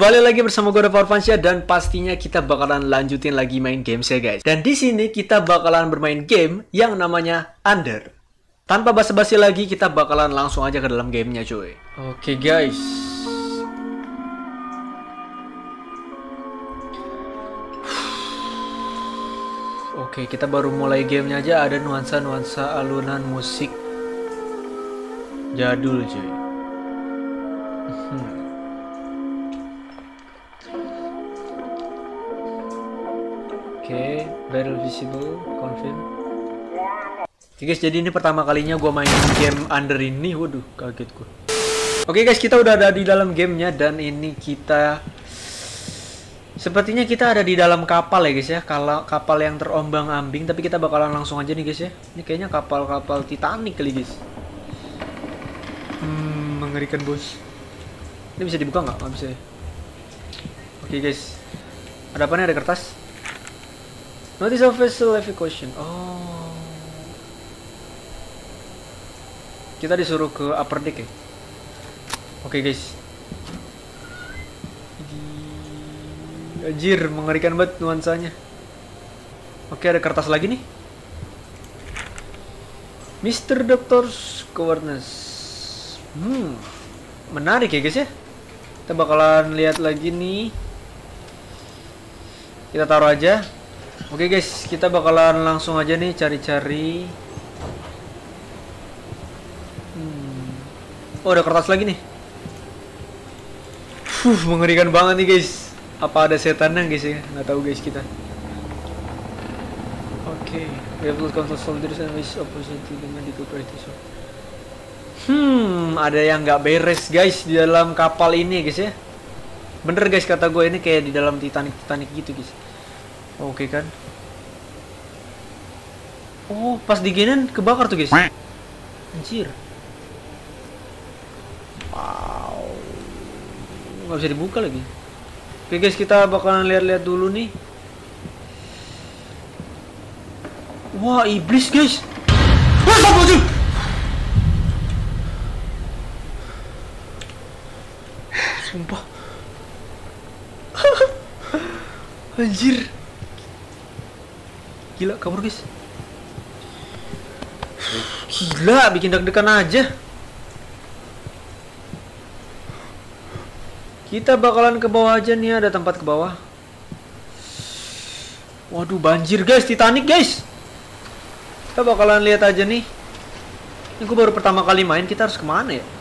Kembali lagi bersama gue Farfansya dan pastinya kita bakalan lanjutin lagi main games ya guys. Dan di sini kita bakalan bermain game yang namanya Under. Tanpa basa-basi lagi kita bakalan langsung aja ke dalam gamenya cuy. Oke guys. Oke, kita baru mulai gamenya aja ada nuansa-nuansa alunan musik jadul cuy. Oke, battle visible, confirm. Oke guys, jadi ini pertama kalinya gue main game Under ini. Waduh, kaget gue. Oke guys, kita udah ada di dalam gamenya dan ini kita sepertinya kita ada di dalam kapal ya guys ya. Kalau kapal yang terombang-ambing, tapi kita bakalan langsung aja nih guys ya. Ini kayaknya kapal-kapal Titanic kali guys. Mengerikan bos. Ini bisa dibuka nggak? Nggak bisa ya. Oke guys, ada apa nih? Ada kertas. Notice of vessel evacuation. Oh, kita disuruh ke upper deck ya. Oke guys. Anjir, mengerikan banget nuansanya. Oke, ada kertas lagi nih. Mr. Doctor's Governance. Menarik ya guys ya. Kita bakalan lihat lagi nih. Kita taruh aja. Oke guys, kita bakalan langsung aja nih cari-cari. Oh, ada kertas lagi nih. Mengerikan banget nih guys. Apa ada setannya guys ya? Nggak tahu guys kita. Oke, we have to consult soldiers and wish opportunity dengan medical practice. Ada yang nggak beres guys di dalam kapal ini guys ya. Bener guys kata gue, ini kayak di dalam Titanic gitu guys. Oke kan. Oh, pas diginin kebakar tuh guys. Anjir. Wow. Nggak bisa dibuka lagi. Oke guys, kita bakalan lihat-lihat dulu nih. Wah, iblis guys. Wah, apa sih? Sumpah. Anjir. Gila, kabur guys. Gila, bikin deg-degan aja. Kita bakalan ke bawah aja nih, ada tempat ke bawah. Waduh, banjir guys, Titanic guys. Kita bakalan lihat aja nih. Ini gue baru pertama kali main, kita harus kemana ya?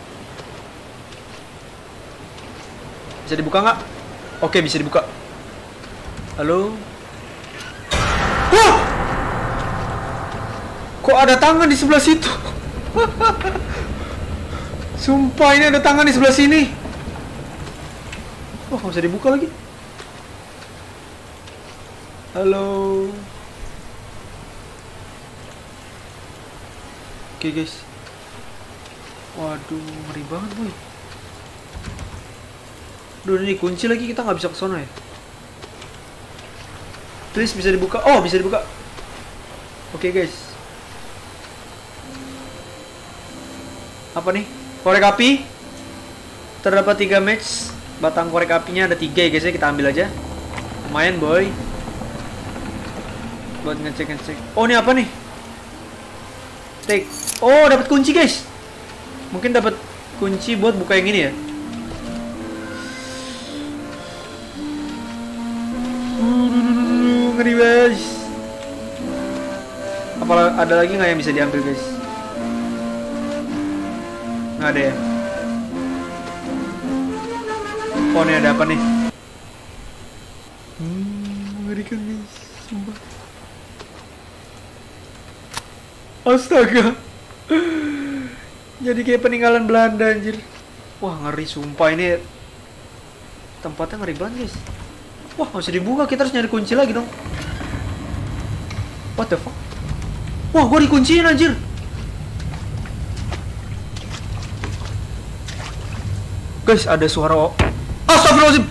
Bisa dibuka nggak? Oke, bisa dibuka. Halo? Wah! Kok ada tangan di sebelah situ? Sumpah, ini ada tangan di sebelah sini. Wah, nggak bisa dibuka lagi. Halo? Oke guys. Waduh, ngeri banget boy. Duh, ini kunci lagi, kita nggak bisa ke sana ya. Please, bisa dibuka. Oh, bisa dibuka. Oke guys. Apa nih? Korek api. Terdapat 3 match. Batang korek apinya ada 3 ya guys ya. Kita ambil aja. Lumayan boy. Buat ngecek-ngecek. Oh, ini apa nih? Take. Oh, dapat kunci guys. Mungkin dapat kunci buat buka yang ini ya. Ngeri guys. Apa ada lagi nggak yang bisa diambil guys? Nggak ada ya. Oh, ini ada apa nih? Mengerikan guys, sumpah. Astaga. Jadi kayak peninggalan Belanda anjir. Wah, ngeri sumpah, ini tempatnya ngeri banget guys. Wah, nggak bisa dibuka, kita harus nyari kunci lagi dong. What the fuck? Wah, gua dikunciin anjir. Guys, ada suara. Astagfirullahaladzim.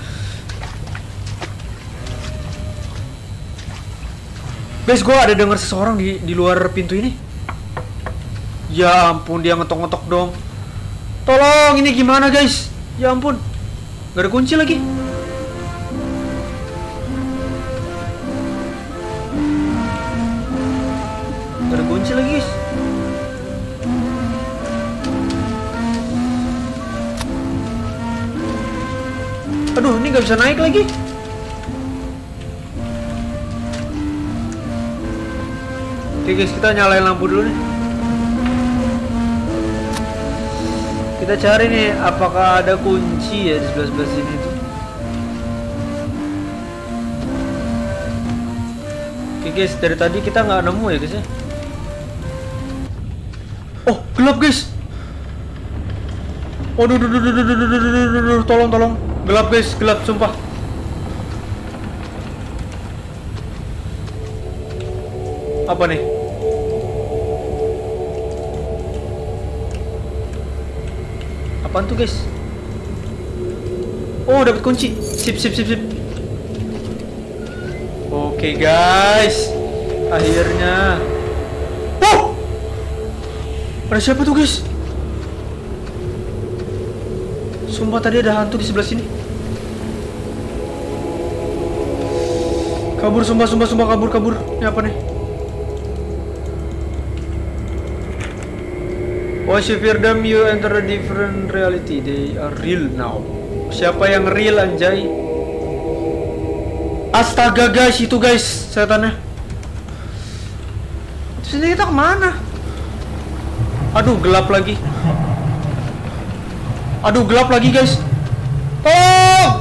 Guys, gua ada dengar seseorang di luar pintu ini. Ya ampun, dia ngetok-ngetok dong. Tolong, ini gimana guys? Ya ampun. Gak ada kunci lagi. Gak ada kunci lagi, guys. Aduh, ini gak bisa naik lagi. Oke guys, kita nyalain lampu dulu nih. Kita cari nih, apakah ada kunci ya di sebelah-sebelah sini tuh. Oke guys, dari tadi kita nggak nemu ya guys ya. Oh, gelap guys. Oh, tolong. Gelap guys, gelap sumpah. Apa nih? Apaan tuh guys? Oh, dapat kunci. Sip. Oke guys, akhirnya. Oh, ada siapa tuh guys? Sumpah tadi ada hantu di sebelah sini. Kabur, sumpah kabur. Ini apa nih? Once you fear them, you enter a different reality. They are real now. Siapa yang real anjay? Astaga guys, itu guys setannya. Terus ini kita kemana? Aduh, gelap lagi guys. Oh!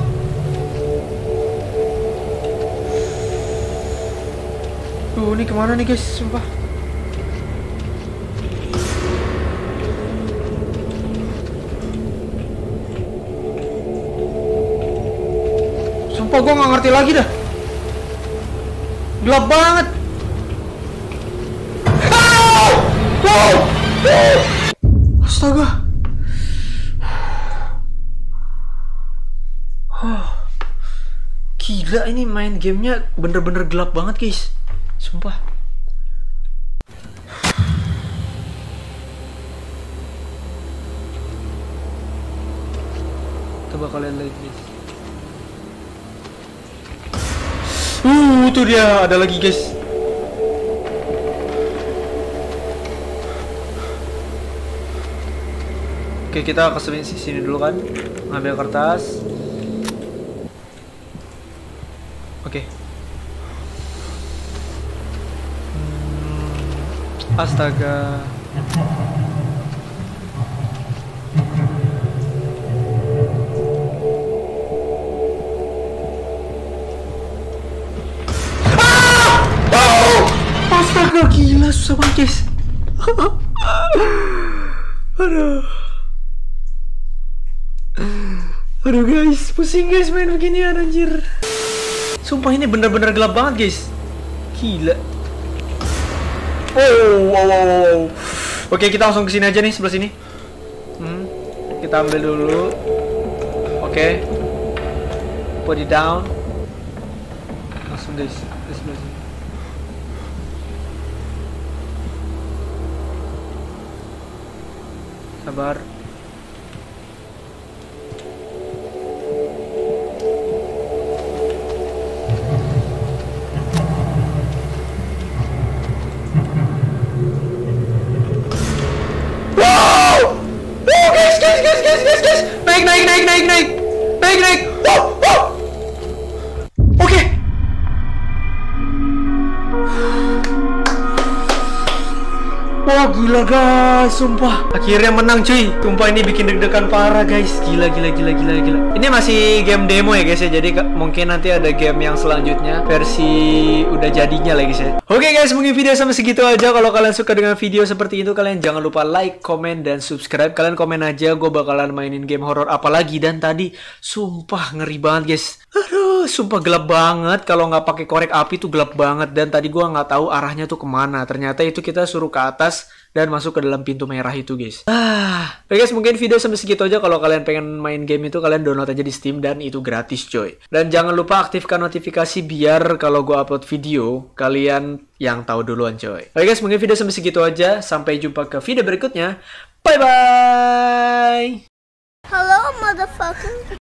Duh, ini kemana nih guys, sumpah. Sumpah gue gak ngerti lagi dah. Gelap banget. Astaga. Gila, ini main gamenya bener-bener gelap banget guys. Sumpah. Coba kalian lihat guys. Itu dia, ada lagi guys. Oke, kita ke sini dulu kan. Ngambil kertas. Oke. Astaga. Astaga, gila susah banget guys. Aduh guys, pusing guys main beginian anjir. Sumpah ini bener-bener gelap banget guys. Gila. Wow. Oke, kita langsung kesini aja nih, sebelah sini. Kita ambil dulu. Oke. Put it down. Langsung guys, di sebelah sini. Sabar. Naik. Oke. Wah, gila guys, sumpah. Akhirnya menang cuy. Sumpah ini bikin deg-degan parah guys. Gila. Ini masih game demo ya guys ya. Jadi mungkin nanti ada game yang selanjutnya versi udah jadinya lah guys ya. Oke guys, mungkin video sampai segitu aja. Kalau kalian suka dengan video seperti itu, kalian jangan lupa like, comment, dan subscribe. Kalian komen aja, gue bakalan mainin game horror apa lagi. Dan tadi sumpah ngeri banget guys. Aduh, sumpah gelap banget. Kalau nggak pakai korek api tuh gelap banget. Dan tadi gue nggak tahu arahnya tuh kemana. Ternyata itu kita suruh ke atas dan masuk ke dalam pintu merah itu guys. Oke guys, mungkin video sampai segitu aja. Kalau kalian pengen main game itu, kalian download aja di Steam dan itu gratis coy. Dan jangan lupa aktifkan notifikasi biar kalau gue upload video kalian yang tahu duluan coy. Oke guys, mungkin video sampai segitu aja. Sampai jumpa ke video berikutnya. Bye bye. Hello, motherfucker.